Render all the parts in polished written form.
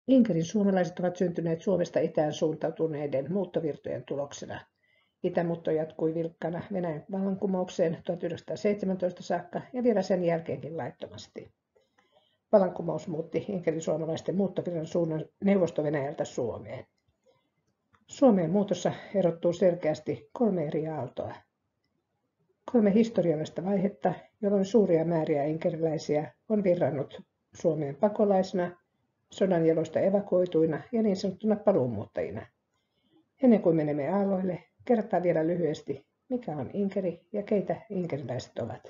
Inkerin suomalaiset ovat syntyneet Suomesta itään suuntautuneiden muuttovirtojen tuloksena. Itämuutto jatkui vilkkana Venäjän vallankumoukseen 1917 saakka ja vielä sen jälkeenkin laittomasti. Vallankumous muutti Inkerin suomalaisten muuttovirran suunnan Neuvosto-Venäjältä Suomeen. Suomeen muutossa erottuu selkeästi 3 eri aaltoa. 3 historiallista vaihetta, jolloin suuria määriä inkeriläisiä on virrannut Suomeen pakolaisina, sodan jaloista evakuoituina ja niin sanottuna paluumuuttajina. Ennen kuin menemme aalloille, kerrotaan vielä lyhyesti, mikä on inkeri ja keitä inkeriläiset ovat.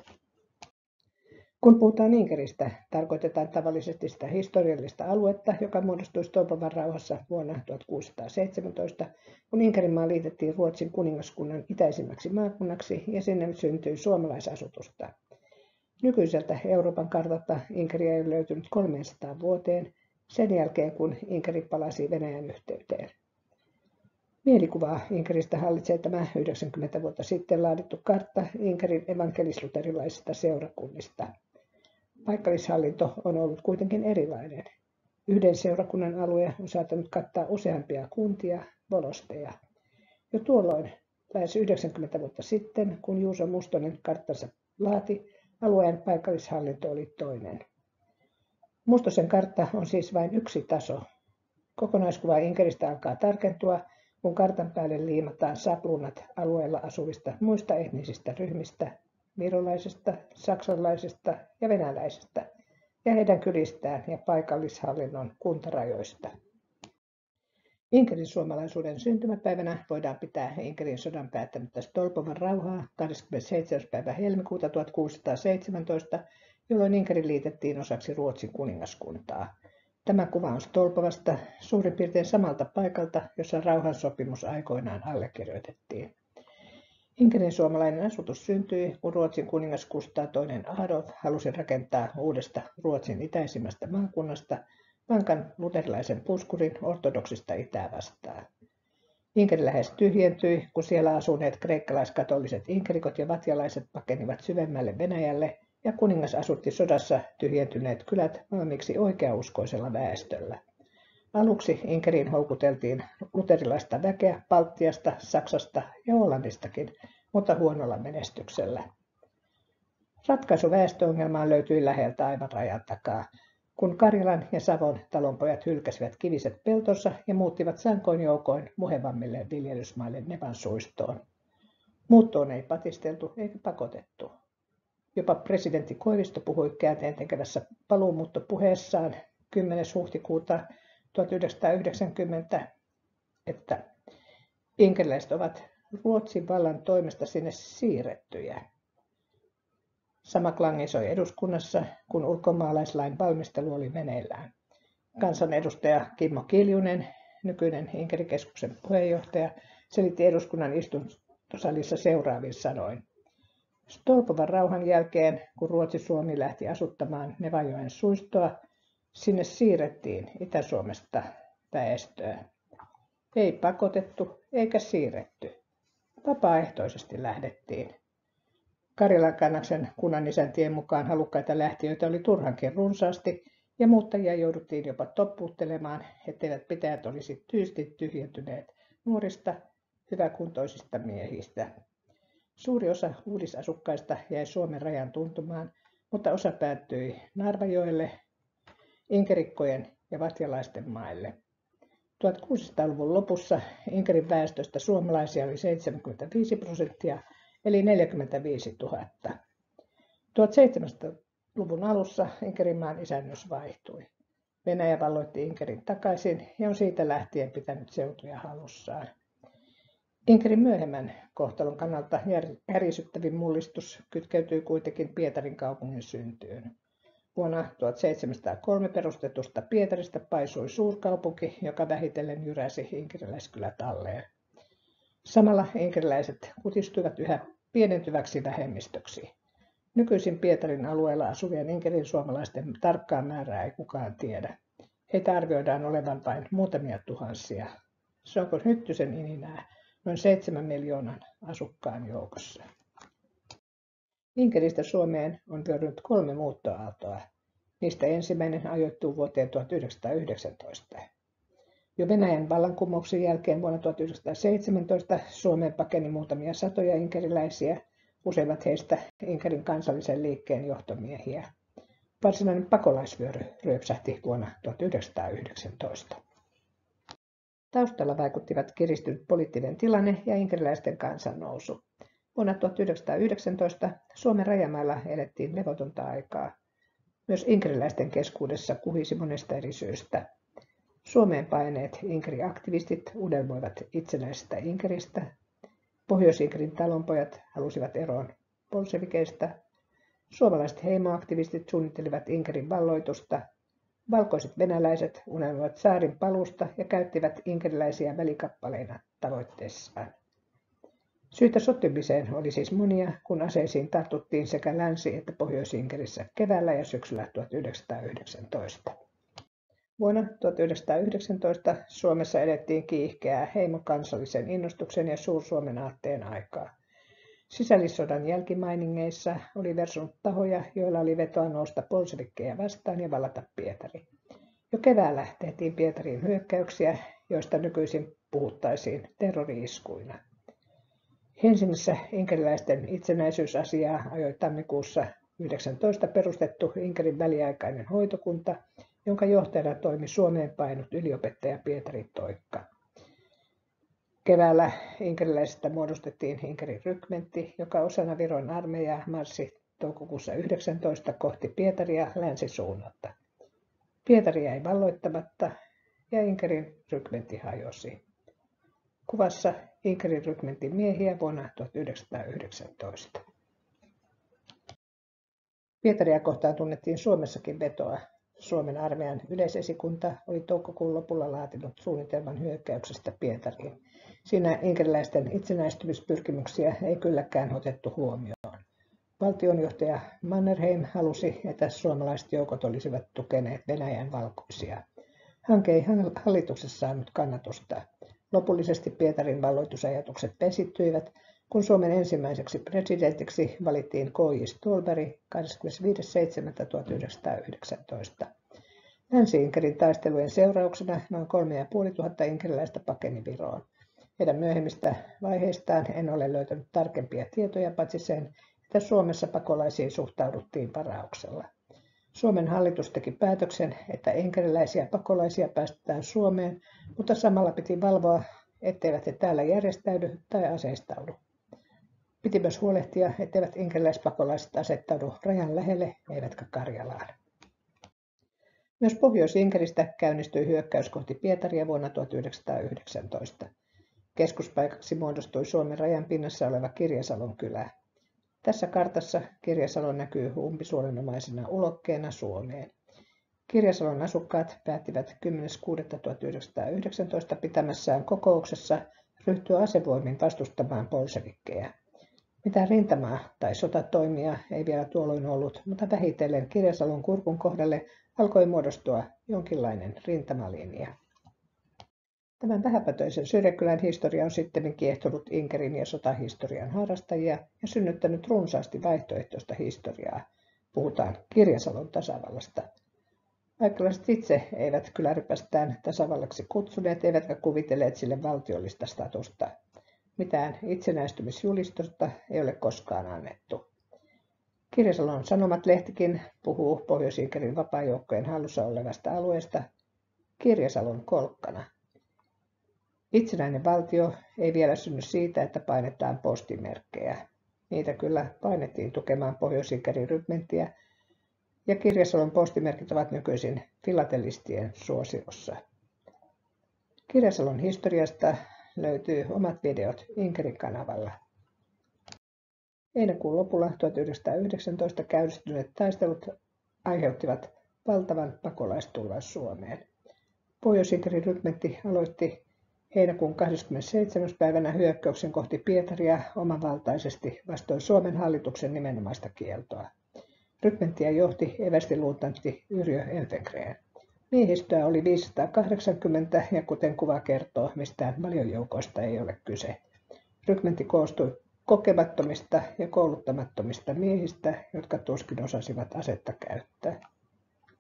Kun puhutaan Inkeristä, tarkoitetaan tavallisesti sitä historiallista aluetta, joka muodostui Stolbovan rauhassa vuonna 1617, kun Inkerinmaa liitettiin Ruotsin kuningaskunnan itäisimmäksi maakunnaksi ja sinne syntyi suomalaisasutusta. Nykyiseltä Euroopan kartalta Inkeriä ei ole löytynyt 300 vuoteen, sen jälkeen kun Inkeri palasi Venäjän yhteyteen. Mielikuvaa Inkeristä hallitsee tämä 90 vuotta sitten laadittu kartta Inkerin evankelis-luterilaisista seurakunnista. Paikallishallinto on ollut kuitenkin erilainen. Yhden seurakunnan alue on saattanut kattaa useampia kuntia, volosteja. Jo tuolloin, lähes 90 vuotta sitten, kun Juuso Mustonen karttansa laati, alueen paikallishallinto oli toinen. Mustosen kartta on siis vain yksi taso. Kokonaiskuva Inkeristä alkaa tarkentua, kun kartan päälle liimataan sapluunat alueella asuvista muista etnisistä ryhmistä, virolaisesta, saksalaisesta ja venäläisestä, ja heidän kylistään ja paikallishallinnon kuntarajoista. Inkerin suomalaisuuden syntymäpäivänä voidaan pitää Inkerin sodan päättämättä Stolbovan rauhaa 27. päivä helmikuuta 1617, jolloin Inkeri liitettiin osaksi Ruotsin kuningaskuntaa. Tämä kuva on Stolbovasta, suurin piirtein samalta paikalta, jossa rauhansopimus aikoinaan allekirjoitettiin. Inkerin suomalainen asutus syntyi, kun Ruotsin kuningas Kustaa II Adolf halusi rakentaa uudesta Ruotsin itäisimmästä maakunnasta vankan luterilaisen puskurin ortodoksista itää vastaan. Inkeri lähes tyhjentyi, kun siellä asuneet kreikkalaiskatoliset inkerikot ja vatjalaiset pakenivat syvemmälle Venäjälle ja kuningas asutti sodassa tyhjentyneet kylät valmiiksi oikeauskoisella väestöllä. Aluksi Inkeriin houkuteltiin luterilaista väkeä Baltiasta, Saksasta ja Hollannistakin, mutta huonolla menestyksellä. Ratkaisu väestöongelmaan löytyi läheltä aivan rajan takaa, kun Karjalan ja Savon talonpojat hylkäsivät kiviset peltonsa ja muuttivat sankoin joukoin muhevammille viljelysmaille Nevan suistoon. Muuttoon ei patisteltu eikä pakotettu. Jopa presidentti Koivisto puhui käänteentekevässä paluumuuttopuheessaan 10. huhtikuuta 1990, että inkeriläiset ovat Ruotsin vallan toimesta sinne siirrettyjä. Sama klangi soi eduskunnassa, kun ulkomaalaislain valmistelu oli meneillään. Kansanedustaja Kimmo Kiljunen, nykyinen Inkerikeskuksen puheenjohtaja, selitti eduskunnan istuntosalissa seuraavin sanoin. Stolbovan rauhan jälkeen, kun Ruotsi-Suomi lähti asuttamaan Nevajoen suistoa, sinne siirrettiin Itä-Suomesta väestöä. Ei pakotettu eikä siirretty. Vapaaehtoisesti lähdettiin. Karjalan kannaksen kunnanisäntien mukaan halukkaita lähtiöitä oli turhankin runsaasti ja muuttajia jouduttiin jopa toppuuttelemaan, etteivät pitäjät olisi tyystin tyhjentyneet nuorista, hyväkuntoisista miehistä. Suuri osa uudisasukkaista jäi Suomen rajan tuntumaan, mutta osa päättyi Narvajoelle, inkerikkojen ja vatjalaisten maille. 1600-luvun lopussa Inkerin väestöstä suomalaisia oli 75%, eli 45 000. 1700-luvun alussa Inkerinmaan isännös vaihtui. Venäjä valloitti Inkerin takaisin ja on siitä lähtien pitänyt seutuja halussaan. Inkerin myöhemmän kohtalon kannalta järisyttävin mullistus kytkeytyy kuitenkin Pietarin kaupungin syntyyn. Vuonna 1703 perustetusta Pietarista paisui suurkaupunki, joka vähitellen jyräsi inkeriläiskylät alleen. Samalla inkeriläiset kutistuivat yhä pienentyväksi vähemmistöksi. Nykyisin Pietarin alueella asuvien Inkerin suomalaisten tarkkaa määrää ei kukaan tiedä. Heitä arvioidaan olevan vain muutamia tuhansia. Se onko Hyttysen ininää noin 7 miljoonan asukkaan joukossa. Inkeristä Suomeen on vyörynyt 3 muuttoaaltoa. Niistä ensimmäinen ajoittuu vuoteen 1919. Jo Venäjän vallankumouksen jälkeen vuonna 1917 Suomeen pakeni muutamia satoja inkeriläisiä, useimmat heistä Inkerin kansallisen liikkeen johtomiehiä. Varsinainen pakolaisvyöry ryöpsähti vuonna 1919. Taustalla vaikuttivat kiristynyt poliittinen tilanne ja inkeriläisten kansannousu. Vuonna 1919 Suomen rajamailla elettiin levotonta aikaa. Myös inkeriläisten keskuudessa kuhisi monesta eri syystä. Suomeen paineet inkeriaktivistit unelmoivat itsenäisestä Inkeristä. Pohjois-Inkerin talonpojat halusivat eroon bolsevikeista. Suomalaiset heimoaktivistit suunnittelivat Inkerin valloitusta. Valkoiset venäläiset unelmoivat tsaarin paluusta ja käyttivät inkeriläisiä välikappaleina tavoitteessaan. Syitä sottimiseen oli siis monia, kun aseisiin tartuttiin sekä Länsi- että Pohjois-Inkerissä keväällä ja syksyllä 1919. Vuonna 1919 Suomessa elettiin kiihkeää heimokansallisen innostuksen ja Suur-Suomen aatteen aikaa. Sisällissodan jälkimainingeissa oli versunut tahoja, joilla oli vetoa nousta bolshevikkeja vastaan ja vallata Pietari. Jo keväällä tehtiin Pietariin hyökkäyksiä, joista nykyisin puhuttaisiin terrori-iskuina. Helsingissä inkeriläisten itsenäisyysasiaa ajoi tammikuussa 19 perustettu Inkerin väliaikainen hoitokunta, jonka johtajana toimi Suomeen painut yliopettaja Pietari Toikka. Keväällä inkeriläisistä muodostettiin Inkerin rykmentti, joka osana Viron armeijaa marssi toukokuussa 19 kohti Pietaria länsisuunnalta. Pietari jäi valloittamatta ja Inkerin rykmentti hajosi. Kuvassa Inkerin rykmentin miehiä vuonna 1919. Pietaria kohtaan tunnettiin Suomessakin vetoa. Suomen armeijan yleisesikunta oli toukokuun lopulla laatinut suunnitelman hyökkäyksestä Pietariin. Siinä inkeriläisten itsenäistymispyrkimyksiä ei kylläkään otettu huomioon. Valtionjohtaja Mannerheim halusi, että suomalaiset joukot olisivat tukeneet Venäjän valkoisia. Hanke ei hallituksessa saanut kannatusta. Lopullisesti Pietarin valloitusajatukset vesittyivät, kun Suomen ensimmäiseksi presidentiksi valittiin K.J. Ståhlberg 25.7.1919. Länsi-Inkerin taistelujen seurauksena noin 3500 inkeriläistä pakeni Viroon. Heidän myöhemmistä vaiheistaan en ole löytänyt tarkempia tietoja, paitsi sen, että Suomessa pakolaisiin suhtauduttiin varauksella. Suomen hallitus teki päätöksen, että inkeriläisiä pakolaisia päästetään Suomeen, mutta samalla piti valvoa, etteivät he täällä järjestäydy tai aseistaudu. Piti myös huolehtia, etteivät inkeriläispakolaiset asettaudu rajan lähelle, eivätkä Karjalaan. Myös Pohjois-Inkeristä käynnistyi hyökkäys kohti Pietaria vuonna 1919. Keskuspaikaksi muodostui Suomen rajan pinnassa oleva Kirjasalon kylä. Tässä kartassa Kirjasalo näkyy umpisuolenomaisena ulokkeena Suomeen. Kirjasalon asukkaat päättivät 10.6.1919 pitämässään kokouksessa ryhtyä asevoimin vastustamaan bolshevikkeja. Mitään rintamaa tai sotatoimia ei vielä tuolloin ollut, mutta vähitellen Kirjasalon kurkun kohdalle alkoi muodostua jonkinlainen rintamalinja. Tämän vähäpätöisen syrjäkylän historia on sittemmin kiehtonut Inkerin ja sotahistorian harrastajia ja synnyttänyt runsaasti vaihtoehtoista historiaa. Puhutaan Kirjasalon tasavallasta. Vaikkalaiset itse eivät kylärypästään tasavallaksi kutsuneet, eivätkä kuvitelleet sille valtiollista statusta. Mitään itsenäistymisjulistusta ei ole koskaan annettu. Kirjasalon Sanomat-lehtikin puhuu Pohjois-Inkerin vapaajoukkojen hallussa olevasta alueesta Kirjasalon kolkkana. Itsenäinen valtio ei vielä synny siitä, että painetaan postimerkkejä. Niitä kyllä painettiin tukemaan Pohjois-Inkerin rykmenttiä, ja Kirjasalon postimerkit ovat nykyisin filatelistien suosiossa. Kirjasalon historiasta löytyy omat videot Inkerin kanavalla. Heinäkuun lopulla 1919 käynnistyneet taistelut aiheuttivat valtavan pakolaistulvan Suomeen. Pohjois-Inkerin rykmentti aloitti heinäkuun 27. päivänä hyökkäyksen kohti Pietaria omavaltaisesti vastoin Suomen hallituksen nimenomaista kieltoa. Rykmenttiä johti evästiluutnantti Yrjö Elfengren. Miehistöä oli 580 ja kuten kuva kertoo, mistään valjojoukoista ei ole kyse. Rykmentti koostui kokemattomista ja kouluttamattomista miehistä, jotka tuskin osasivat asetta käyttää.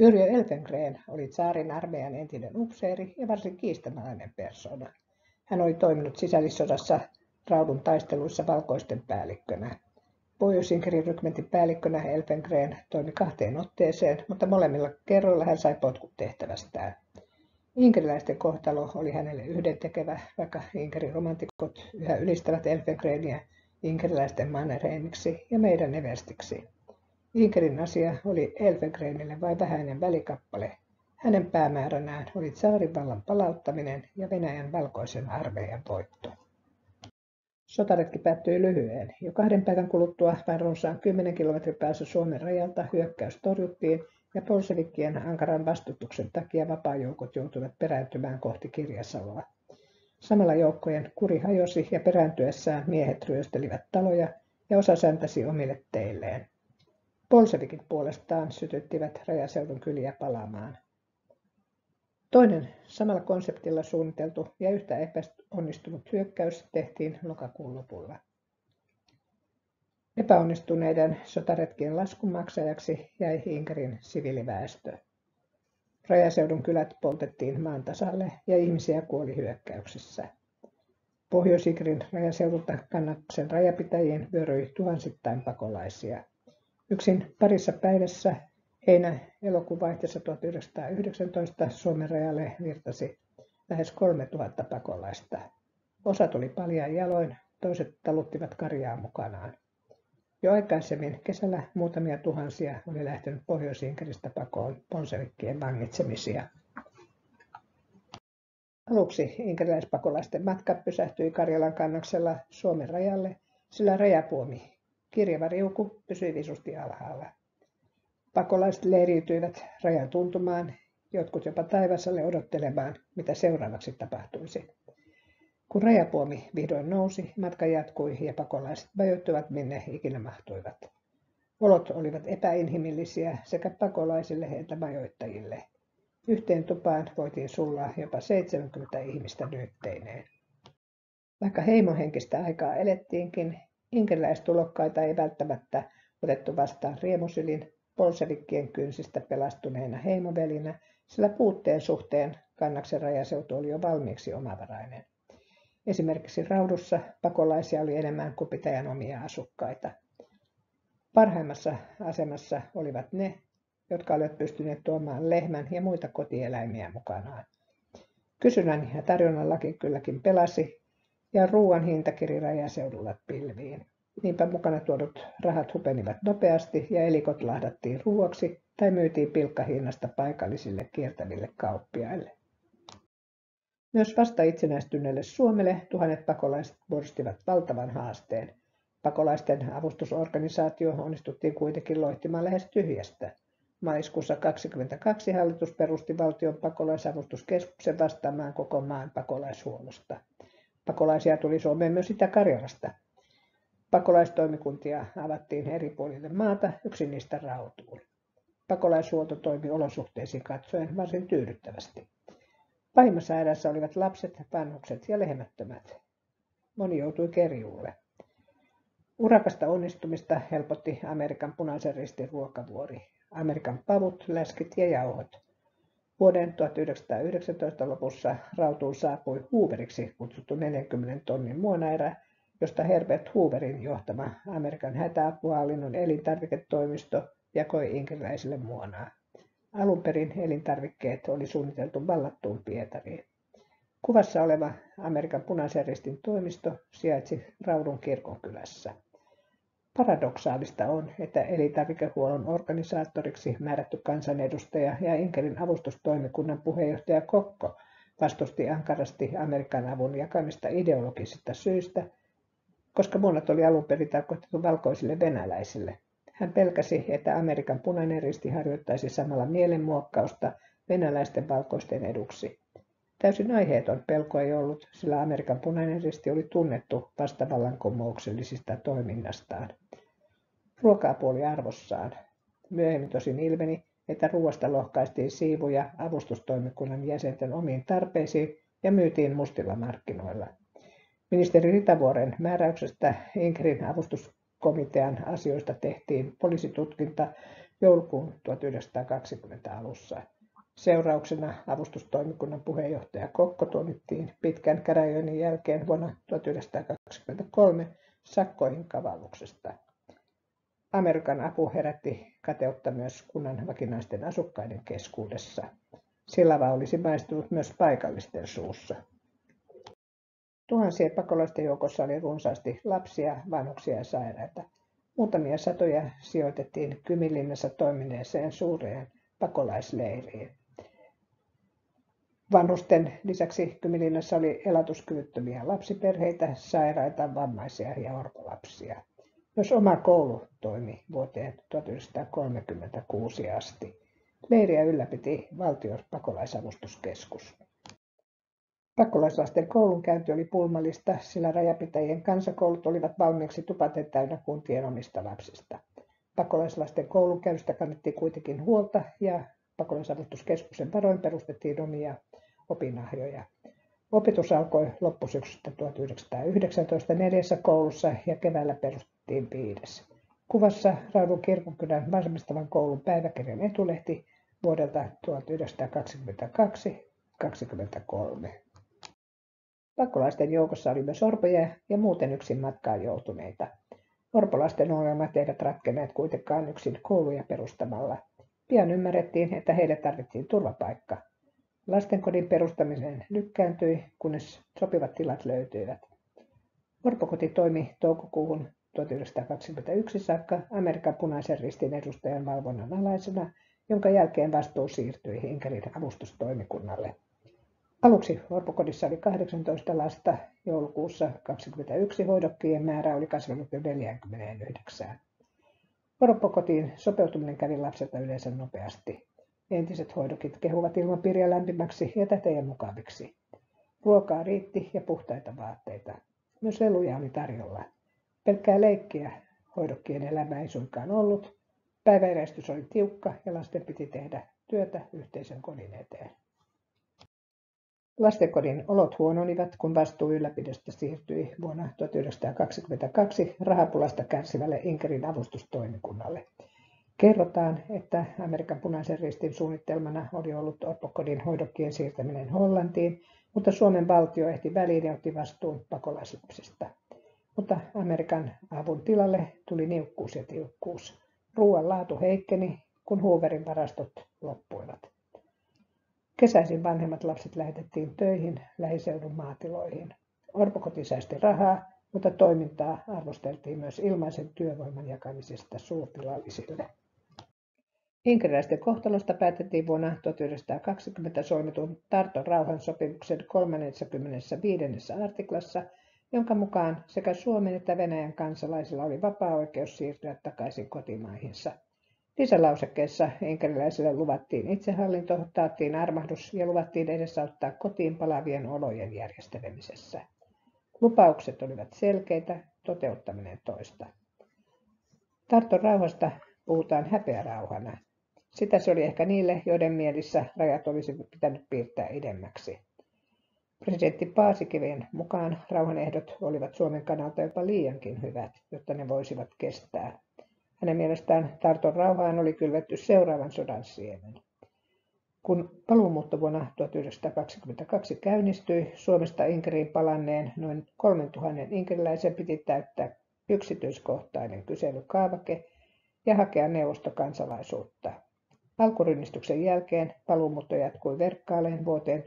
Yrjö Elfengren oli tsaarin armeijan entinen upseeri ja varsin kiistanalainen persona. Hän oli toiminut sisällissodassa Raudun taisteluissa valkoisten päällikkönä. Pohjois-Inkerin rykmentin päällikkönä Elfengren toimi 2 otteeseen, mutta molemmilla kerroilla hän sai potkut tehtävästään. Inkeriläisten kohtalo oli hänelle yhdentekevä, vaikka Inkerin romantikot yhä ylistävät Elfengreniä inkeriläisten Mannerheimiksi ja meidän everstiksi. Inkerin asia oli Elfengrenille vain vähäinen välikappale. Hänen päämääränään oli tsaarin vallan palauttaminen ja Venäjän valkoisen armeijan voitto. Sotaretki päättyi lyhyeen. Jo 2 päivän kuluttua vain runsaan 10 kilometrin päässä Suomen rajalta hyökkäys torjuttiin ja bolševikkien ankaran vastustuksen takia vapaajoukot joutuivat perääntymään kohti Kirjasaloa. Samalla joukkojen kuri hajosi ja perääntyessään miehet ryöstelivät taloja ja osa säntäsi omille teilleen. Bolševikit puolestaan sytyttivät rajaseudun kyliä palamaan. Toinen samalla konseptilla suunniteltu ja yhtä epäonnistunut hyökkäys tehtiin lokakuun lopulla. Epäonnistuneiden sotaretkien laskunmaksajaksi jäi Inkerin siviiliväestö. Rajaseudun kylät poltettiin maan tasalle ja ihmisiä kuoli hyökkäyksissä. Pohjois-Inkerin rajaseudulta Kannaksen rajapitäjiin vyöryi tuhansittain pakolaisia. Yksin parissa päivässä heinä-elokuun vaihteessa 1919 Suomen rajalle virtasi lähes 3000 pakolaista. Osa tuli paljain jaloin, toiset taluttivat karjaa mukanaan. Jo aikaisemmin kesällä muutamia tuhansia oli lähtenyt Pohjois-Inkeristä pakoon bolševikkien vangitsemisia. Aluksi inkeriläispakolaisten matka pysähtyi Karjalan Kannaksella Suomen rajalle, sillä rajapuomi kirjava riuku pysyi visusti alhaalla. Pakolaiset leiriytyivät rajan tuntumaan, jotkut jopa taivasalle odottelemaan, mitä seuraavaksi tapahtuisi. Kun rajapuomi vihdoin nousi, matka jatkui ja pakolaiset majoittuivat minne ikinä mahtuivat. Olot olivat epäinhimillisiä sekä pakolaisille että majoittajille. Yhteen tupaan voitiin sullaa jopa 70 ihmistä nyytteineen. Vaikka heimohenkistä aikaa elettiinkin, inkeriläistulokkaita ei välttämättä otettu vastaan riemusylin bolševikkien kynsistä pelastuneena heimovelinä, sillä puutteen suhteen Kannaksen rajaseutu oli jo valmiiksi omavarainen. Esimerkiksi Raudussa pakolaisia oli enemmän kuin pitäjän omia asukkaita. Parhaimmassa asemassa olivat ne, jotka olivat pystyneet tuomaan lehmän ja muita kotieläimiä mukanaan. Kysynnän ja tarjonnan laki kylläkin pelasi, ja ruoan hinta kiri rajaseudulla pilviin. Niinpä mukana tuodut rahat hupenivat nopeasti ja elikot lahdattiin ruuaksi tai myytiin pilkkahinnasta paikallisille kiertäville kauppiaille. Myös vasta itsenäistyneelle Suomelle tuhannet pakolaiset muodostivat valtavan haasteen. Pakolaisten avustusorganisaatio onnistuttiin kuitenkin loihtimaan lähes tyhjästä. Maaliskuussa 1922 hallitus perusti valtion pakolaisavustuskeskuksen vastaamaan koko maan pakolaishuollosta. Pakolaisia tuli Suomeen myös Itä-Karjalasta. Pakolaistoimikuntia avattiin eri puolille maata, yksi niistä Rautuun. Pakolaishuolto toimi olosuhteisiin katsoen varsin tyydyttävästi. Pahimmassa hädässä olivat lapset, vanhukset ja lehmättömät. Moni joutui kerjuulle. Urakasta onnistumista helpotti Amerikan Punaisen Ristin ruokavuori, Amerikan pavut, läskit ja jauhot. Vuoden 1919 lopussa Rautuun saapui Hooveriksi kutsuttu 40 tonnin muonaerä, josta Herbert Hooverin johtama Amerikan hätäapuhallinnon elintarviketoimisto jakoi inkeriläisille muonaa. Alun perin elintarvikkeet oli suunniteltu vallattuun Pietariin. Kuvassa oleva Amerikan Punaisen Ristin toimisto sijaitsi Raudun kirkonkylässä. Paradoksaalista on, että elintarvikehuollon organisaattoriksi määrätty kansanedustaja ja Inkerin avustustoimikunnan puheenjohtaja Kokko vastusti ankarasti Amerikan avun jakamista ideologisista syistä, koska muonat oli alun perin tarkoitettu valkoisille venäläisille. Hän pelkäsi, että Amerikan Punainen Risti harjoittaisi samalla mielenmuokkausta venäläisten valkoisten eduksi. Täysin aiheeton pelko ei ollut, sillä Amerikan Punainen Risti oli tunnettu vastavallankumouksellisista toiminnastaan. Ruoka-apu oli arvossaan. Myöhemmin tosin ilmeni, että ruoasta lohkaistiin siivuja avustustoimikunnan jäsenten omiin tarpeisiin ja myytiin mustilla markkinoilla. Ministeri Ritavuoren määräyksestä Inkerin avustuskomitean asioista tehtiin poliisitutkinta joulukuun 1920 alussa. Seurauksena avustustoimikunnan puheenjohtaja Kokko tuomittiin pitkän käräjöinnin jälkeen vuonna 1923 sakkoihin kavalluksesta. Amerikan apu herätti kateutta myös kunnan vakinaisten asukkaiden keskuudessa. Silava olisi maistunut myös paikallisten suussa. Tuhansien pakolaisten joukossa oli runsaasti lapsia, vanhuksia ja sairaita. Muutamia satoja sijoitettiin Kyminlinnassa toimineeseen suureen pakolaisleiriin. Vanhusten lisäksi Kyminlinnassa oli elatuskyvyttömiä lapsiperheitä, sairaita, vammaisia ja orpolapsia. Myös oma koulu toimi vuoteen 1936 asti. Leiriä ylläpiti valtion pakolaisavustuskeskus. Pakolaislasten koulunkäynti oli pulmallista, sillä rajapitäjien kansakoulut olivat valmiiksi tupaten täynnä kuntien omista lapsista. Pakolaislasten koulunkäynnistä kannettiin kuitenkin huolta ja pakolaisavustuskeskuksen varoin perustettiin omia opinahjoja. Opetus alkoi loppusyksystä 1919 4 koulussa ja keväällä perustettiin 5. Kuvassa Raudun kirkonkylän Varmistavan koulun päiväkirjan etulehti vuodelta 1922-23. Pakolaisten joukossa oli myös orpoja ja muuten yksin matkaan joutuneita. Orpolasten ongelmat eivät ratkenneet kuitenkaan yksin kouluja perustamalla. Pian ymmärrettiin, että heille tarvittiin turvapaikka. Lastenkodin perustaminen lykkääntyi, kunnes sopivat tilat löytyivät. Orpokoti toimi toukokuuhun 1921 saakka Amerikan punaisen ristin edustajan valvonnan alaisena, jonka jälkeen vastuu siirtyi Inkerin avustustoimikunnalle. Aluksi orpokodissa oli 18 lasta, joulukuussa 21 hoidokkien määrä oli kasvanut jo 49. Orpokotiin sopeutuminen kävi lapselta yleensä nopeasti. Entiset hoidokit kehuvat ilmapiiriä lämpimäksi ja tätejä mukaviksi. Ruokaa riitti ja puhtaita vaatteita. Myös leluja oli tarjolla. Pelkkää leikkiä hoidokkien elämä ei suinkaan ollut. Päiväjärjestys oli tiukka ja lasten piti tehdä työtä yhteisön kodin eteen. Lastenkodin olot huononivat, kun vastuu ylläpidosta siirtyi vuonna 1922 rahapulasta kärsivälle Inkerin avustustoimikunnalle. Kerrotaan, että Amerikan punaisen ristin suunnitelmana oli ollut orpokodin hoidokkien siirtäminen Hollantiin, mutta Suomen valtio ehti väliin ja otti vastuun pakolaislapsista. Mutta Amerikan avun tilalle tuli niukkuus ja tiukkuus. Ruoan laatu heikkeni, kun Hooverin varastot loppuivat. Kesäisin vanhemmat lapset lähetettiin töihin lähiseudun maatiloihin. Orpokoti säästi rahaa, mutta toimintaa arvosteltiin myös ilmaisen työvoiman jakamisesta suurtilallisille. Inkeriläisten kohtalosta päätettiin vuonna 1920 solmitun Tarton rauhansopimuksen 35. artiklassa, jonka mukaan sekä Suomen että Venäjän kansalaisilla oli vapaa oikeus siirtyä takaisin kotimaihinsa. Lisälausekkeessa inkeriläisille luvattiin itsehallinto, taattiin armahdus ja luvattiin edesauttaa kotiin palaavien olojen järjestelemisessä. Lupaukset olivat selkeitä, toteuttaminen toista. Tarton rauhasta puhutaan häpeärauhana. Sitä se oli ehkä niille, joiden mielissä rajat olisi pitänyt piirtää idemmäksi. Presidentti Paasikiven mukaan rauhanehdot olivat Suomen kannalta jopa liiankin hyvät, jotta ne voisivat kestää. Hänen mielestään Tarton rauhaan oli kylvetty seuraavan sodan siemen. Kun paluumuutto vuonna 1922 käynnistyi, Suomesta Inkeriin palanneen noin 3000 inkeriläisen piti täyttää yksityiskohtainen kyselykaavake ja hakea neuvostokansalaisuutta. Alkurynnistyksen jälkeen paluumuutto jatkui verkkaileen vuoteen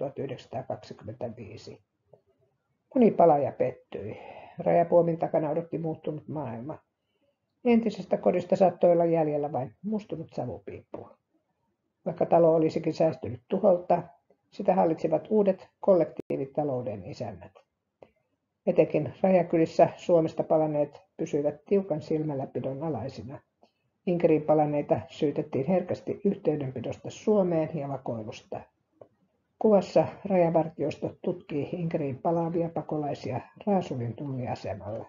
1925. Moni palaaja pettyi. Rajapuomin takana odotti muuttunut maailma. Entisestä kodista saattoi olla jäljellä vain mustunut savupiippu. Vaikka talo olisikin säästynyt tuholta, sitä hallitsivat uudet kollektiivitalouden isännät. Etenkin rajakylissä Suomesta palanneet pysyivät tiukan silmälläpidon alaisina. Inkeriin palanneita syytettiin herkästi yhteydenpidosta Suomeen ja vakoilusta. Kuvassa rajavartiosto tutkii Inkeriin palaavia pakolaisia Raasulin tulliasemalla.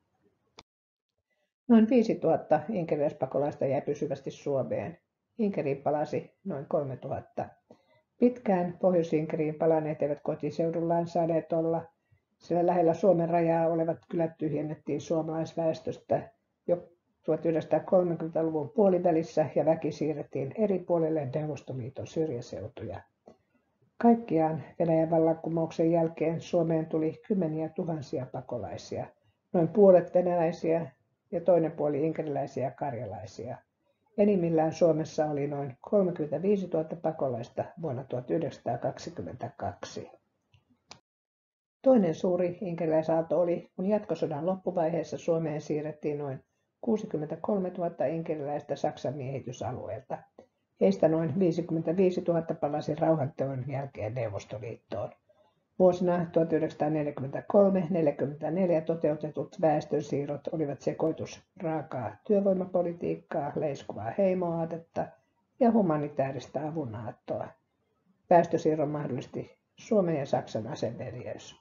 Noin 5000 inkeriläispakolaista jäi pysyvästi Suomeen. Inkeriin palasi noin 3000. Pitkään Pohjois-Inkeriin palanneet eivät kotiseudullaan saaneet olla, sillä lähellä Suomen rajaa olevat kylät tyhjennettiin suomalaisväestöstä jo 1930-luvun puolivälissä ja väki siirrettiin eri puolille Neuvostoliiton syrjäseutuja. Kaikkiaan Venäjän vallankumouksen jälkeen Suomeen tuli kymmeniä tuhansia pakolaisia, noin puolet venäläisiä ja toinen puoli inkeriläisiä ja karjalaisia. Enimmillään Suomessa oli noin 35 000 pakolaista vuonna 1922. Toinen suuri inkeriläisaalto oli, kun jatkosodan loppuvaiheessa Suomeen siirrettiin noin 63 000 inkeriläistä Saksan miehitysalueelta. Heistä noin 55 000 palasi rauhanteon jälkeen Neuvostoliittoon. Vuosina 1943-1944 toteutetut väestönsiirrot olivat sekoitus raakaa työvoimapolitiikkaa, leiskuvaa heimoaatetta ja humanitaarista avunantoa. Väestösiirron mahdollisti Suomen ja Saksan aseveljeys.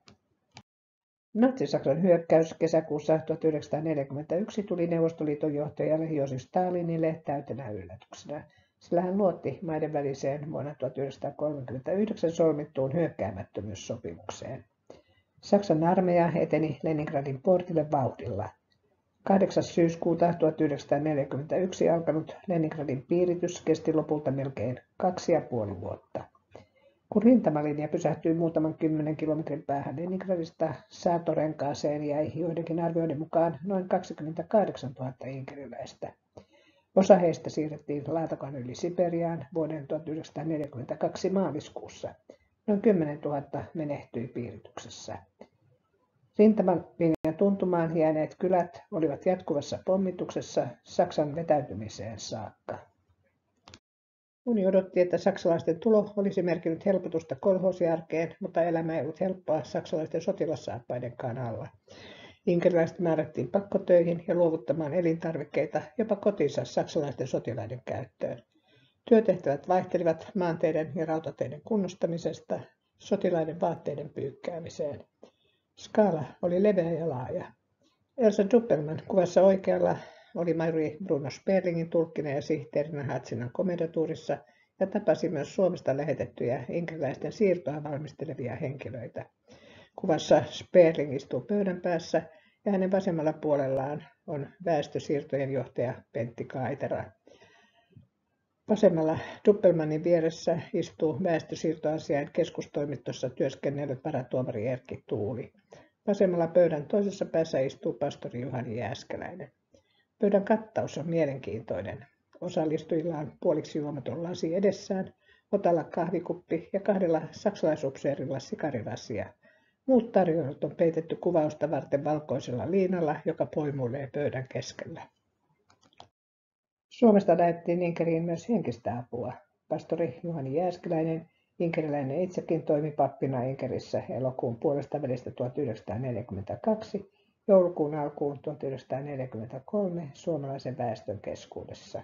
Natsi-Saksan hyökkäys kesäkuussa 1941 tuli Neuvostoliiton johtajalle Josif Stalinille täytenä yllätyksenä, sillä hän luotti maiden väliseen vuonna 1939 solmittuun hyökkäämättömyyssopimukseen. Saksan armeija eteni Leningradin portille vauhdilla. 8. syyskuuta 1941 alkanut Leningradin piiritys kesti lopulta melkein 2,5 vuotta. Kun rintamalinja pysähtyi muutaman 10 kilometrin päähän Leningradista, saatorenkaaseen jäi joidenkin arvioiden mukaan noin 28 000 inkeriläistä. Osa heistä siirrettiin Laatokan yli Siperiaan vuoden 1942 maaliskuussa. Noin 10 000 menehtyi piirityksessä. Rintamalinjan tuntumaan jääneet kylät olivat jatkuvassa pommituksessa Saksan vetäytymiseen saakka. Moni odotti, että saksalaisten tulo olisi merkinnyt helpotusta kolhoosiarkeen, mutta elämä ei ollut helppoa saksalaisten sotilassaappaidenkaan alla. Inkeriläiset määrättiin pakkotöihin ja luovuttamaan elintarvikkeita jopa kotinsa saksalaisten sotilaiden käyttöön. Työtehtävät vaihtelivat maanteiden ja rautateiden kunnostamisesta sotilaiden vaatteiden pyykkäämiseen. Skaala oli leveä ja laaja. Elsa Doppelmann kuvassa oikealla oli majuri Bruno Sperlingin tulkkina ja sihteerinä Hatsinan komendatuurissa ja tapasi myös Suomesta lähetettyjä inkeriläisten siirtoa valmistelevia henkilöitä. Kuvassa Sperling istuu pöydän päässä ja hänen vasemmalla puolellaan on väestösiirtojen johtaja Pentti Kaitera. Vasemmalla Doppelmannin vieressä istuu väestösiirtoasiain keskustoimistossa työskennellyt varatuomari Erkki Tuuli. Vasemmalla pöydän toisessa päässä istuu pastori Juhani Jääskeläinen. Pöydän kattaus on mielenkiintoinen. Osallistujilla on puoliksi juomaton lasi edessään, otalla kahvikuppi ja 2 saksalaisupseerilla sikarirasia. Muut tarjoilut on peitetty kuvausta varten valkoisella liinalla, joka poimuilee pöydän keskellä. Suomesta lähettiin Inkeriin myös henkistä apua. Pastori Juhani Jääskeläinen, inkeriläinen itsekin, toimi pappina Inkerissä elokuun puolesta välistä 1942 joulukuun alkuun 1943 suomalaisen väestön keskuudessa.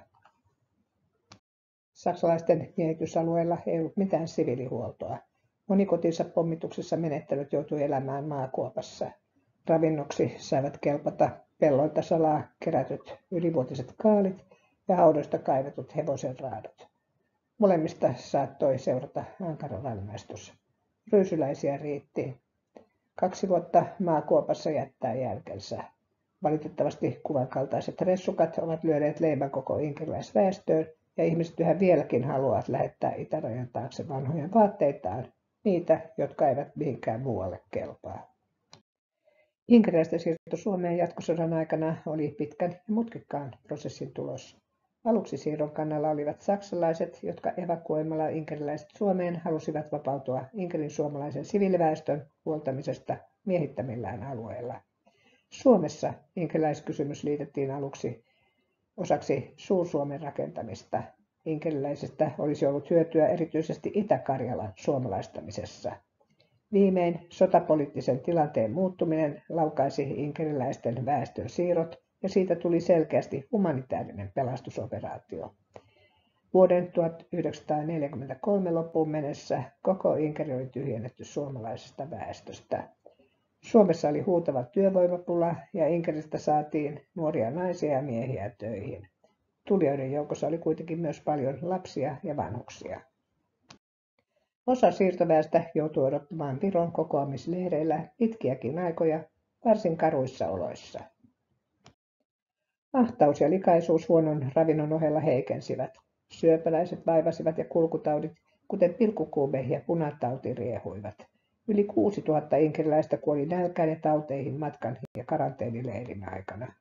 Saksalaisten miehitysalueella ei ollut mitään siviilihuoltoa. Moni kotinsa pommituksessa menettänyt joutui elämään maakuopassa. Ravinnoksi saivat kelpata pelloilta salaa kerätyt ylivuotiset kaalit ja haudoista kaivetut hevosenraadot. Molemmista saattoi seurata ankara rangaistus. Ryysyläisiä riitti. 2 vuotta maakuopassa jättää jälkensä. Valitettavasti kuvan kaltaiset ressukat ovat lyöneet leiman koko inkeriläisväestöön ja ihmiset yhä vieläkin haluavat lähettää itärajan taakse vanhoja vaatteitaan, niitä, jotka eivät mihinkään muualle kelpaa. Inkeriläisten siirto Suomeen jatkosodan aikana oli pitkän ja mutkikkaan prosessin tulos. Aluksi siirron kannalla olivat saksalaiset, jotka evakuoimalla inkeriläiset Suomeen halusivat vapautua Inkerin suomalaisen siviiliväestön huoltamisesta miehittämillään alueilla. Suomessa inkeriläiskysymys liitettiin aluksi osaksi Suur-Suomen rakentamista. Inkeriläisistä olisi ollut hyötyä erityisesti Itä-Karjalan suomalaistamisessa. Viimein sotapoliittisen tilanteen muuttuminen laukaisi inkeriläisten väestön siirrot ja siitä tuli selkeästi humanitaarinen pelastusoperaatio. Vuoden 1943 loppuun mennessä koko Inkeri oli tyhjennetty suomalaisesta väestöstä. Suomessa oli huutava työvoimapula ja Inkeristä saatiin nuoria naisia ja miehiä töihin. Tulijoiden joukossa oli kuitenkin myös paljon lapsia ja vanhuksia. Osa siirtoväestä joutui odottamaan Viron kokoamisleireillä pitkiäkin aikoja varsin karuissa oloissa. Ahtaus ja likaisuus huonon ravinnon ohella heikensivät. Syöpäläiset vaivasivat ja kulkutaudit, kuten pilkkukuume ja punatauti, riehuivat. Yli 6000 inkeriläistä kuoli nälkään ja tauteihin matkan ja karanteenileirin aikana.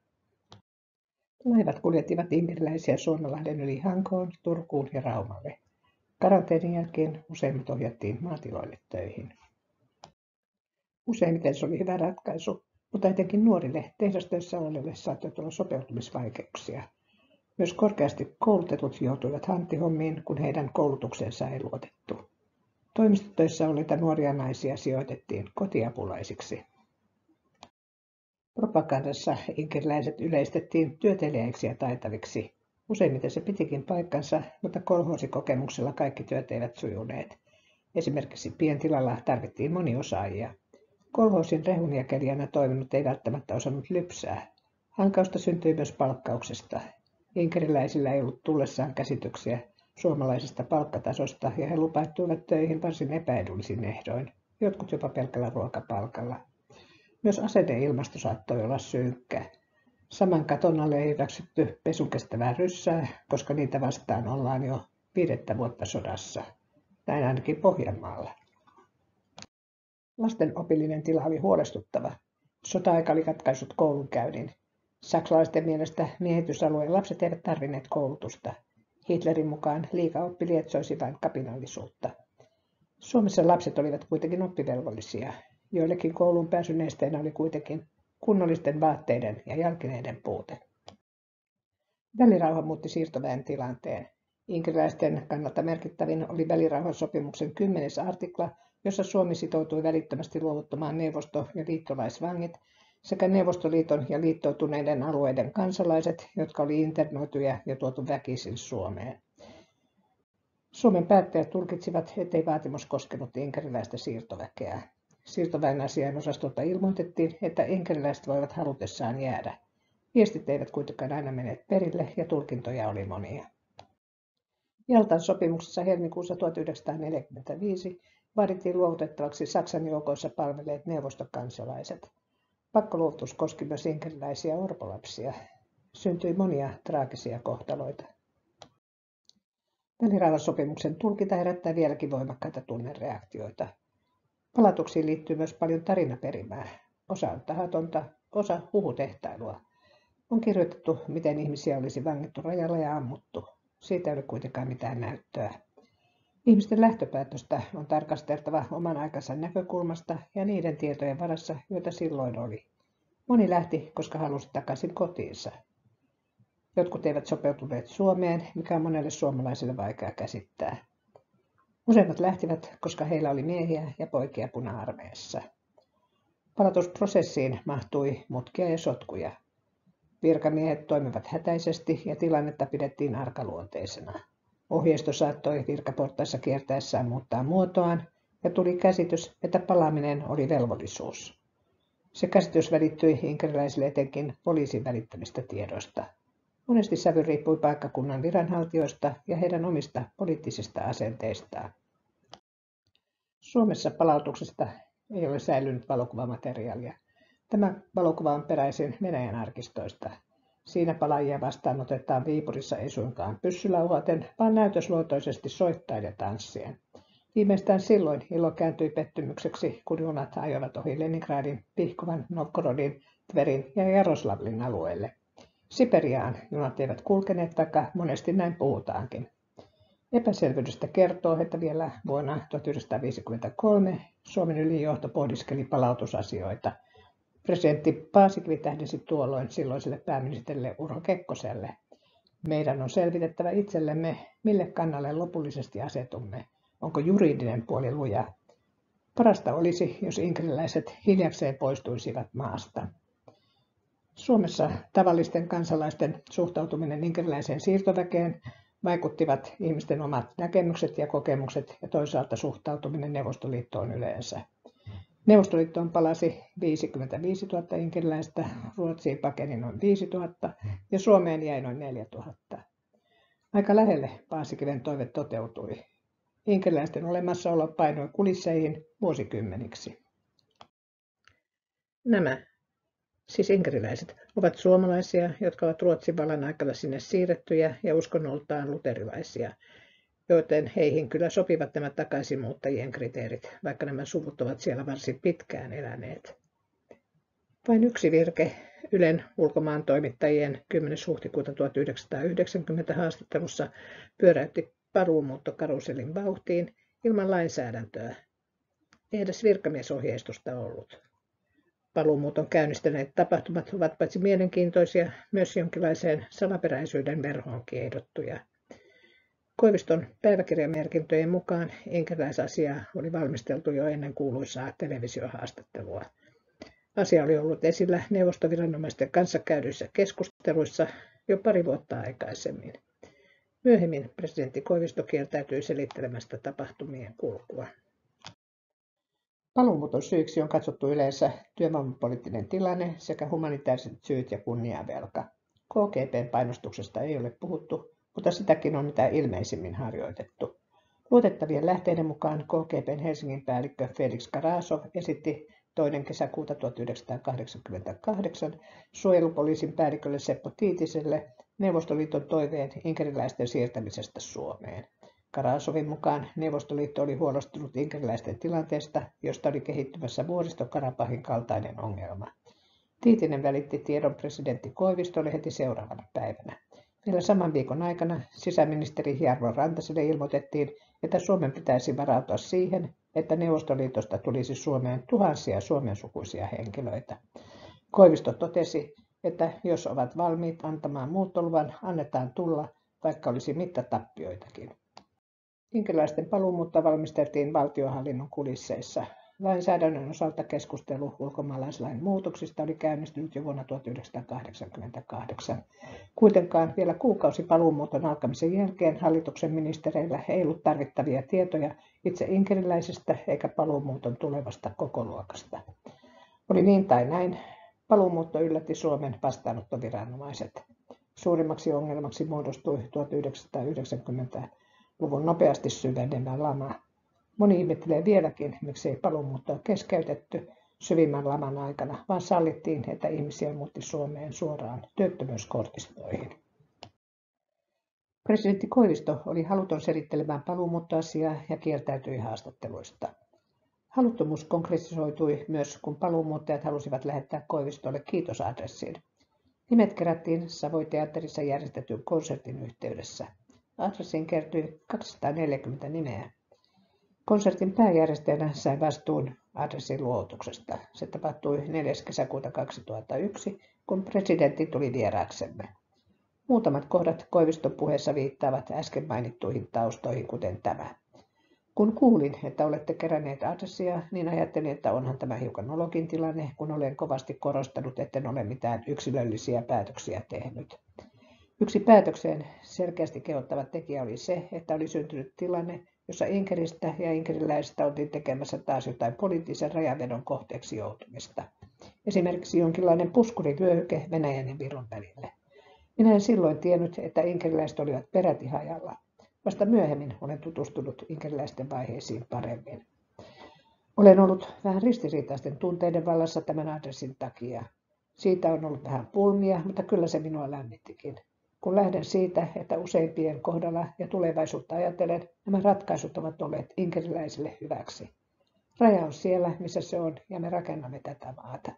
Laivat kuljettivat inkeriläisiä Suomenlahden yli Hankoon, Turkuun ja Raumalle. Karanteenin jälkeen useimmat ohjattiin maatiloille töihin. Useimmiten se oli hyvä ratkaisu, mutta etenkin nuorille tehdastöissä oleville saattoi tulla sopeutumisvaikeuksia. Myös korkeasti koulutetut joutuivat hanttihommiin, kun heidän koulutuksensa ei luotettu. Toimistotöissä olleita nuoria naisia sijoitettiin kotiapulaisiksi. Propagandassa inkeriläiset yleistettiin työteliäiksi ja taitaviksi. Useimmiten se pitikin paikkansa, mutta kolhoosikokemuksella kaikki työt eivät sujuneet. Esimerkiksi pientilalla tarvittiin moniosaajia. Kolhoosin rehunjakelijana toiminut ei välttämättä osannut lypsää. Hankausta syntyi myös palkkauksesta. Inkeriläisillä ei ollut tullessaan käsityksiä suomalaisesta palkkatasosta ja he lupaittuivat töihin varsin epäedullisin ehdoin, jotkut jopa pelkällä ruokapalkalla. Myös asenneilmasto saattoi olla synkkä. Saman katon alle ei hyväksytty pesunkestävää ryssää, koska niitä vastaan ollaan jo 5 vuotta sodassa. Näin ainakin Pohjanmaalla. Lasten opillinen tila oli huolestuttava. Sota-aika oli katkaissut koulunkäynnin. Saksalaisten mielestä miehitysalueen lapset eivät tarvinneet koulutusta. Hitlerin mukaan liikaoppi lietsoisi vain kapinallisuutta. Suomessa lapset olivat kuitenkin oppivelvollisia. Joillekin kouluun pääsyn esteenä oli kuitenkin kunnollisten vaatteiden ja jalkineiden puute. Välirauha muutti siirtoväen tilanteen. Inkeriläisten kannalta merkittävin oli välirauhasopimuksen 10. artikla, jossa Suomi sitoutui välittömästi luovuttamaan neuvosto- ja liittolaisvangit sekä Neuvostoliiton ja liittoutuneiden alueiden kansalaiset, jotka oli internoituja ja tuotu väkisin Suomeen. Suomen päättäjät tulkitsivat, ettei vaatimus koskenut inkeriläistä siirtoväkeä. Siirtoväen asianosastolta ilmoitettiin, että inkeriläiset voivat halutessaan jäädä. Viestit eivät kuitenkaan aina menneet perille ja tulkintoja oli monia. Jaltan sopimuksessa helmikuussa 1945 vaadittiin luovutettavaksi Saksan joukoissa palvelleet neuvostokansalaiset. Pakkoluovutus koski myös inkeriläisiä orpolapsia. Syntyi monia traagisia kohtaloita. Välirauhasopimuksen tulkinta herättää vieläkin voimakkaita tunnereaktioita. Palautuksiin liittyy myös paljon tarinaperimää. Osa on tahatonta, osa huhutehtailua. On kirjoitettu, miten ihmisiä olisi vangittu rajalla ja ammuttu. Siitä ei ole kuitenkaan mitään näyttöä. Ihmisten lähtöpäätöstä on tarkasteltava oman aikansa näkökulmasta ja niiden tietojen varassa, joita silloin oli. Moni lähti, koska halusi takaisin kotiinsa. Jotkut eivät sopeutuneet Suomeen, mikä on monelle suomalaiselle vaikea käsittää. Useimmat lähtivät, koska heillä oli miehiä ja poikia puna-armeijassa. Palautusprosessiin mahtui mutkia ja sotkuja. Virkamiehet toimivat hätäisesti ja tilannetta pidettiin arkaluonteisena. Ohjeisto saattoi virkaportaissa kiertäessään muuttaa muotoaan ja tuli käsitys, että palaaminen oli velvollisuus. Se käsitys välittyi inkeriläisille etenkin poliisin välittämistä tiedoista. Monesti sävy riippui paikkakunnan viranhaltijoista ja heidän omista poliittisista asenteistaan. Suomessa palautuksesta ei ole säilynyt valokuvamateriaalia. Tämä valokuva on peräisin Venäjän arkistoista. Siinä palaajia vastaanotetaan Viipurissa ei suinkaan pyssyllä uhaten, vaan näytösluontoisesti soittaen ja tanssien. Viimeistään silloin ilo kääntyi pettymykseksi, kun junat ajoivat ohi Leningradin, Pihkovan, Novgorodin, Tverin ja Jaroslavlin alueelle. Siperiaan junat eivät kulkeneet, vaikka monesti näin puhutaankin. Epäselvyydestä kertoo, että vielä vuonna 1953 Suomen ylijohto pohdiskeli palautusasioita. Presidentti Paasikivi tähdisi tuolloin silloiselle pääministerille Urho Kekkoselle. Meidän on selvitettävä itsellemme, mille kannalle lopullisesti asetumme. Onko juridinen puoli luja? Parasta olisi, jos inkeriläiset hiljakseen poistuisivat maasta. Suomessa tavallisten kansalaisten suhtautuminen inkeriläiseen siirtoväkeen vaikuttivat ihmisten omat näkemykset ja kokemukset ja toisaalta suhtautuminen Neuvostoliittoon yleensä. Neuvostoliittoon palasi 55 000 inkeriläistä, Ruotsiin pakeni noin 5 000 ja Suomeen jäi noin 4 000. Aika lähelle Paasikiven toive toteutui. Inkeriläisten olemassaolo painoi kulisseihin vuosikymmeniksi. Nämä siis inkeriläiset, ovat suomalaisia, jotka ovat Ruotsin vallan aikana sinne siirrettyjä ja uskonnoltaan luterilaisia, joten heihin kyllä sopivat nämä takaisinmuuttajien kriteerit, vaikka nämä suvut ovat siellä varsin pitkään eläneet. Vain yksi virke Ylen ulkomaan toimittajien 10. huhtikuuta 1990 haastattelussa pyöräytti paluumuuttokaruselin vauhtiin ilman lainsäädäntöä. Ei edes virkamiesohjeistusta ollut. Paluumuuton käynnistäneet tapahtumat ovat paitsi mielenkiintoisia, myös jonkinlaiseen salaperäisyyden verhoon kiedottuja. Koiviston päiväkirjamerkintöjen mukaan inkeriläisasiaa oli valmisteltu jo ennen kuuluisaa televisiohaastattelua. Asia oli ollut esillä neuvostoviranomaisten kanssa käydyissä keskusteluissa jo 2 vuotta aikaisemmin. Myöhemmin presidentti Koivisto kieltäytyi selittelemästä tapahtumien kulkua. Paluumuuton syyksi on katsottu yleensä työvoimapoliittinen tilanne sekä humanitaariset syyt ja kunniavelka. KGB:n painostuksesta ei ole puhuttu, mutta sitäkin on mitä ilmeisimmin harjoitettu. Luotettavien lähteiden mukaan KGB:n Helsingin päällikkö Felix Karasov esitti 2. kesäkuuta 1988 suojelupoliisin päällikölle Seppo Tiitiselle Neuvostoliiton toiveen inkeriläisten siirtämisestä Suomeen. Karasovin mukaan Neuvostoliitto oli huolestunut inkeriläisten tilanteesta, josta oli kehittymässä Vuoristo-Karabahin kaltainen ongelma. Tiitinen välitti tiedon presidentti Koivistolle heti seuraavana päivänä. Vielä saman viikon aikana sisäministeri Jarmo Rantaselle ilmoitettiin, että Suomen pitäisi varautua siihen, että Neuvostoliitosta tulisi Suomeen tuhansia suomensukuisia henkilöitä. Koivisto totesi, että jos ovat valmiit antamaan muuttoluvan, annetaan tulla, vaikka olisi mittatappioitakin. Inkeriläisten paluumuuttoa valmisteltiin valtionhallinnon kulisseissa. Lainsäädännön osalta keskustelu ulkomaalaislain muutoksista oli käynnistynyt jo vuonna 1988. Kuitenkaan vielä kuukausi paluumuuton alkamisen jälkeen hallituksen ministereillä ei ollut tarvittavia tietoja itse inkeriläisestä eikä paluumuuton tulevasta kokoluokasta. Oli niin tai näin, paluumuutto yllätti Suomen vastaanottoviranomaiset. Suurimmaksi ongelmaksi muodostui 1990-luvun nopeasti syvenevä lama. Moni ihmettelee vieläkin, miksei paluumuuttoa keskeytetty syvimmän laman aikana, vaan sallittiin, että ihmisiä muutti Suomeen suoraan työttömyyskortistoihin. Presidentti Koivisto oli haluton selittelemään paluumuuttoasiaa ja kieltäytyi haastatteluista. Haluttomuus konkretisoitui myös, kun paluumuuttajat halusivat lähettää Koivistolle kiitosadressin. Nimet kerättiin Savoy-teatterissa järjestetyn konsertin yhteydessä. Adressiin kertyi 240 nimeä. Konsertin pääjärjestäjänä sai vastuun adressin luovutuksesta. Se tapahtui 4. kesäkuuta 2001, kun presidentti tuli vieraaksemme. Muutamat kohdat Koiviston puheessa viittaavat äsken mainittuihin taustoihin, kuten tämä. Kun kuulin, että olette keränneet adressia, niin ajattelin, että onhan tämä hiukan nolokin tilanne, kun olen kovasti korostanut, etten ole mitään yksilöllisiä päätöksiä tehnyt. Yksi päätökseen selkeästi kehottava tekijä oli se, että oli syntynyt tilanne, jossa inkeristä ja inkeriläisistä oltiin tekemässä taas jotain poliittisen rajanvedon kohteeksi joutumista. Esimerkiksi jonkinlainen puskurivyöhyke Venäjän ja Viron välille. Minä en silloin tiennyt, että inkeriläiset olivat peräti hajalla. Vasta myöhemmin olen tutustunut inkeriläisten vaiheisiin paremmin. Olen ollut vähän ristiriitaisten tunteiden vallassa tämän adressin takia. Siitä on ollut vähän pulmia, mutta kyllä se minua lämmittikin. Kun lähden siitä, että useimpien kohdalla ja tulevaisuutta ajatellen, nämä ratkaisut ovat olleet inkeriläisille hyväksi. Raja on siellä, missä se on, ja me rakennamme tätä maata.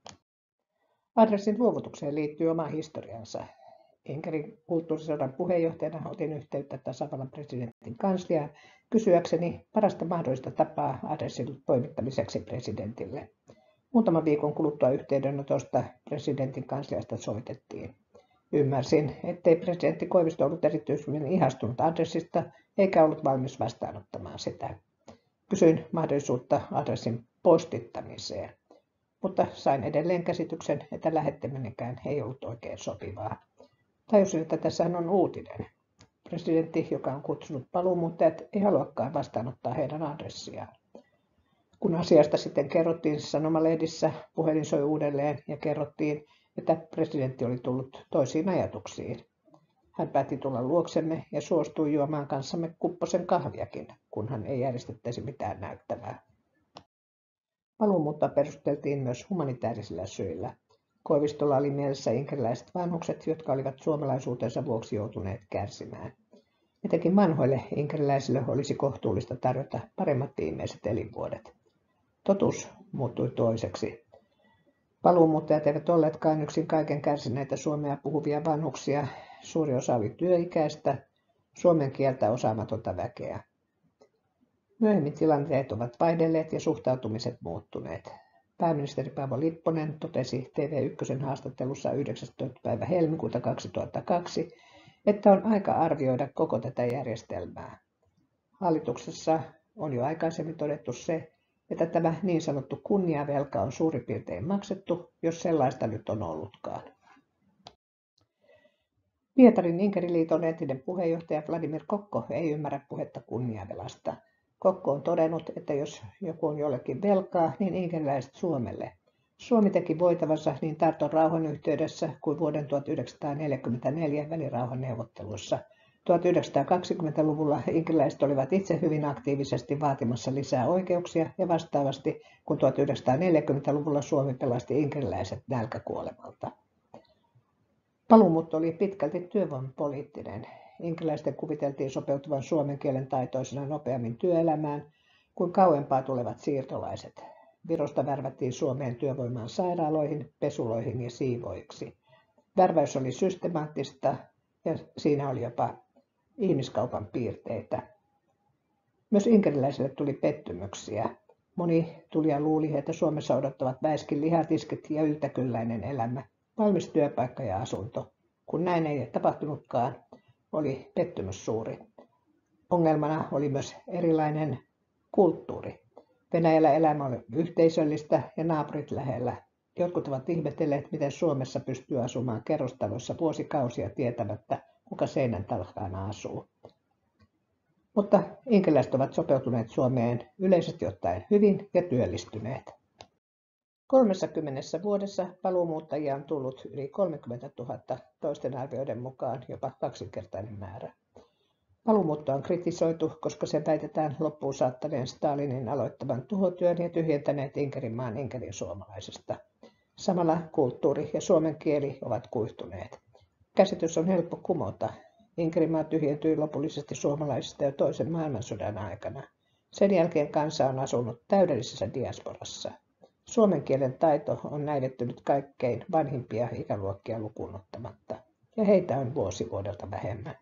Adressin luovutukseen liittyy oma historiansa. Inkerin kulttuurisodan puheenjohtajana otin yhteyttä tasavallan presidentin kansliaan kysyäkseni parasta mahdollista tapaa adressin toimittamiseksi presidentille. Muutaman viikon kuluttua yhteydenotosta presidentin kansliasta soitettiin. Ymmärsin, ettei presidentti Koivisto ollut erityisen ihastunut adressista eikä ollut valmis vastaanottamaan sitä. Kysyin mahdollisuutta adressin postittamiseen, mutta sain edelleen käsityksen, että lähettäminenkään ei ollut oikein sopivaa. Tajusin, että tässä on uutinen. Presidentti, joka on kutsunut paluumuuttajat, ei haluakaan vastaanottaa heidän adressiaan. Kun asiasta sitten kerrottiin sanomalehdissä, puhelin soi uudelleen ja kerrottiin, että presidentti oli tullut toisiin ajatuksiin. Hän päätti tulla luoksemme ja suostui juomaan kanssamme kupposen kahviakin, kunhan ei järjestettäisi mitään näyttävää. Paluumuuttoa perusteltiin myös humanitaarisilla syillä. Koivistolla oli mielessä inkeriläiset vanhukset, jotka olivat suomalaisuutensa vuoksi joutuneet kärsimään. Etenkin vanhoille inkeriläisille olisi kohtuullista tarjota paremmat viimeiset elinvuodet. Totuus muuttui toiseksi. Paluumuuttajat eivät olleetkaan yksin kaiken kärsineitä suomea puhuvia vanhuksia. Suuri osa oli työikäistä, suomen kieltä osaamatonta väkeä. Myöhemmin tilanteet ovat vaihdelleet ja suhtautumiset muuttuneet. Pääministeri Paavo Lipponen totesi TV1 haastattelussa 19. päivä helmikuuta 2002, että on aika arvioida koko tätä järjestelmää. Hallituksessa on jo aikaisemmin todettu se, että tämä niin sanottu kunniavelka on suurin piirtein maksettu, jos sellaista nyt on ollutkaan. Pietarin Inkeriliiton entinen puheenjohtaja Vladimir Kokko ei ymmärrä puhetta kunniavelasta. Kokko on todennut, että jos joku on jollekin velkaa, niin inkeriläiset Suomelle. Suomi teki voitavansa niin Tarton rauhan yhteydessä kuin vuoden 1944 välirauhanneuvotteluissa. 1920-luvulla inkeriläiset olivat itse hyvin aktiivisesti vaatimassa lisää oikeuksia ja vastaavasti, kun 1940-luvulla Suomi pelasti inkeriläiset nälkäkuolemalta. Paluumuutto oli pitkälti työvoimapoliittinen. Inkeriläisten kuviteltiin sopeutuvan suomen kielen taitoisena nopeammin työelämään kuin kauempaa tulevat siirtolaiset. Virosta värvättiin Suomeen työvoimaan sairaaloihin, pesuloihin ja siivoiksi. Värväys oli systemaattista ja siinä oli jopa ihmiskaupan piirteitä. Myös inkeriläisille tuli pettymyksiä. Moni tulija luuli, että Suomessa odottavat väiskin lihatiskit ja yltäkylläinen elämä, valmis työpaikka ja asunto. Kun näin ei tapahtunutkaan, oli pettymys suuri. Ongelmana oli myös erilainen kulttuuri. Venäjällä elämä oli yhteisöllistä ja naapurit lähellä. Jotkut ovat ihmetelleet, miten Suomessa pystyy asumaan kerrostaloissa vuosikausia tietämättä, kuka seinän takana asuu. Mutta inkeriläiset ovat sopeutuneet Suomeen yleisesti ottaen hyvin ja työllistyneet. 30 vuodessa paluumuuttajia on tullut yli 30 000, toisten arvioiden mukaan jopa kaksinkertainen määrä. Paluumuuttoa on kritisoitu, koska sen väitetään loppuun saattaneen Stalinin aloittavan tuhotyön ja tyhjentäneet Inkerinmaan Inkerin suomalaisesta. Samalla kulttuuri ja suomen kieli ovat kuihtuneet. Käsitys on helppo kumota. Inkerinmaa tyhjentyi lopullisesti suomalaisista jo toisen maailmansodan aikana. Sen jälkeen kansa on asunut täydellisessä diasporassa. Suomen kielen taito on näivettynyt kaikkein vanhimpia ikäluokkia lukuun ottamatta, ja heitä on vuosi vuodelta vähemmän.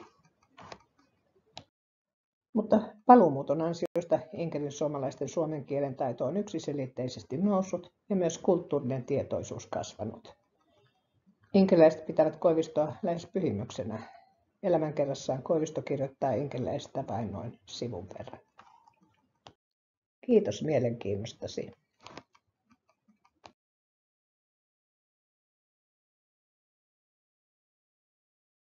Mutta paluumuuton ansiosta Inkerin suomalaisten suomen kielen taito on yksiselitteisesti noussut ja myös kulttuurinen tietoisuus kasvanut. Inkeriläiset pitävät Koivistoa lähes pyhimyksenä. Elämänkerrassaan Koivisto kirjoittaa inkeriläisistä vain noin sivun verran. Kiitos mielenkiinnostasi.